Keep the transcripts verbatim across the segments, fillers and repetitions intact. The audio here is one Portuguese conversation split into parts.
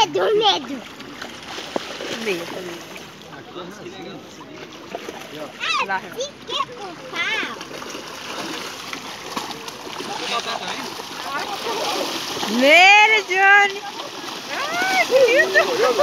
Medo, medo. Medo. Ah, fiquei com pau. Nele, Johnny. Ai, que lindo.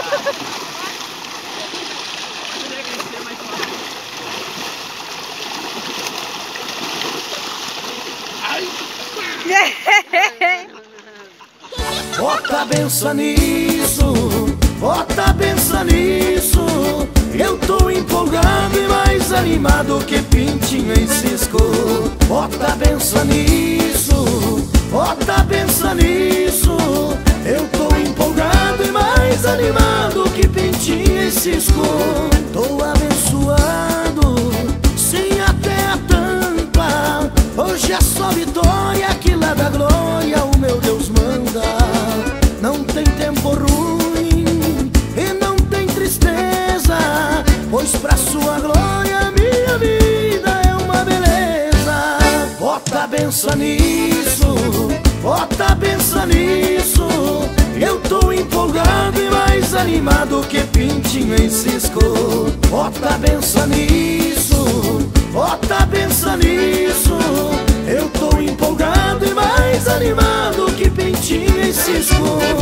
Bota a benção nisso, bota a benção nisso. Eu tô empolgado e mais animado que pintinho em cisco. Bota a benção nisso, bota a benção nisso. Eu tô empolgado e mais animado que pintinho em cisco. Tô abençoado, sim, até a tampa. Hoje é só vitória que lá da glória o meu Deus manda. Não tem tempo ruim e não tem tristeza, pois pra sua glória minha vida é uma beleza. Bota a benção nisso, bota a benção nisso. Eu tô empolgado e mais animado que pintinho em cisco. Bota a benção nisso, bota a benção nisso. Eu tô empolgado e mais animado que pintinho em cisco.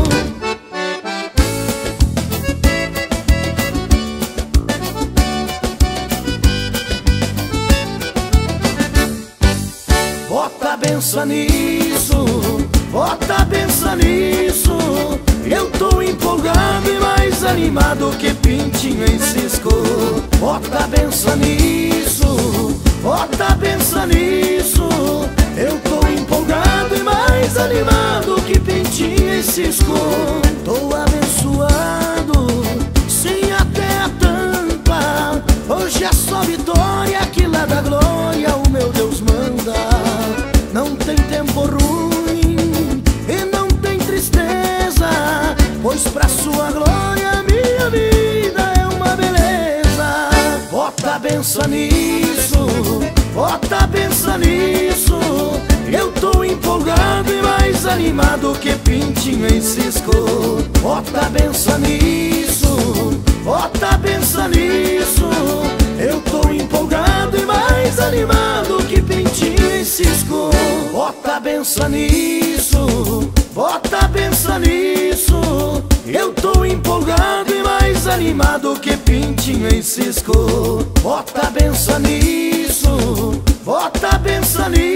Bota a benção nisso, bota a benção nisso. Eu tô empolgado e mais animado que pintinho em cisco. Bota a benção nisso, bota a benção nisso. Eu tô empolgado e mais animado que pintinho em cisco. Tô abençoado, sim, até a tampa. Hoje é só vitória que lá da glória o meu Deus manda. Não tem tempo ruim e não tem tristeza, pois pra sua glória minha vida é uma beleza. Bota a benção nisso, bota a benção nisso. Eu tô empolgado e mais animado que pintinho em cisco. Bota a benção nisso, bota a benção nisso. Eu tô empolgado e mais animado que pintinho em cisco. Bota a benção nisso, bota a benção nisso. Eu tô empolgado e mais animado que pintinho em cisco. Bota a benção nisso, bota a benção nisso.